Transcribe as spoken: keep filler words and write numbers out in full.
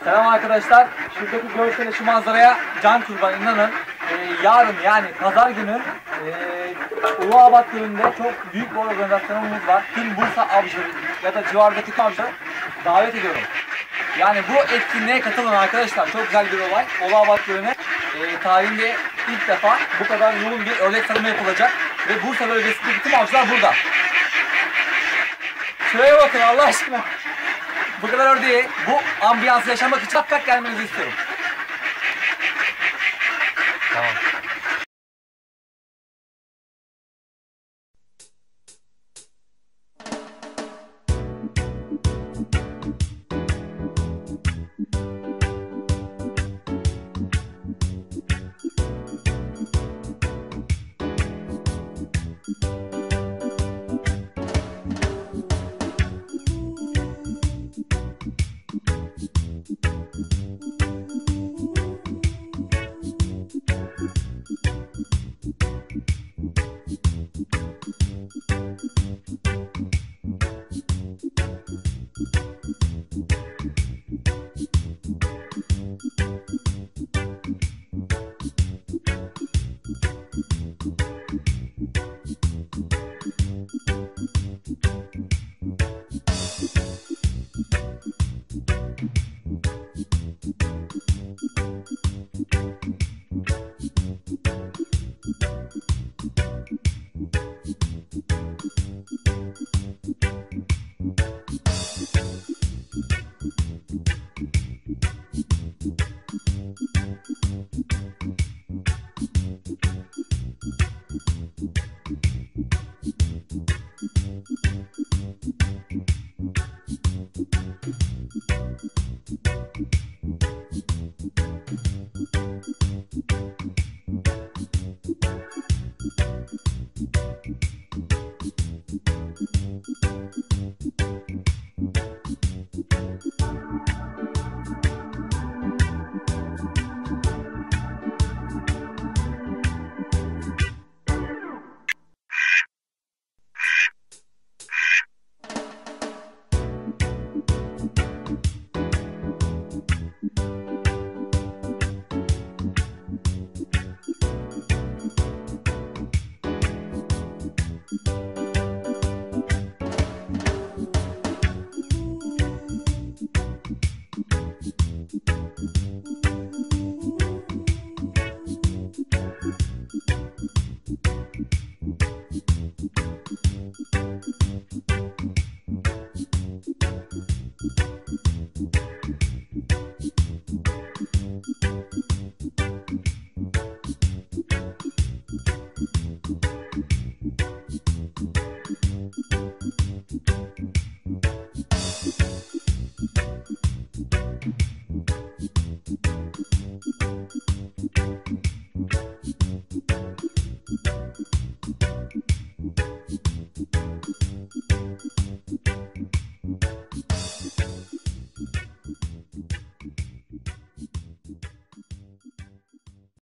Selam arkadaşlar. Şuradaki görsele, şu manzaraya can kurban, inanın. Ee, yarın yani pazar günü e, Uluabat Gölü'nde çok büyük bir organizasyonumuz var. Tüm Bursa avcıları ya da civardaki avcıları davet ediyorum. Yani bu etkinliğe katılın arkadaşlar. Çok güzel bir olay. Uluabat Gölü'ne e, tarihinde ilk defa bu kadar yoğun bir ördek sarımı yapılacak. Ve Bursa bölgesindeki tüm avcılar burada. Şuraya bakın Allah aşkına. Bu kadar ördeği, bu ambiyansı yaşamak için muhakkak gelmenizi istiyorum. Tamam.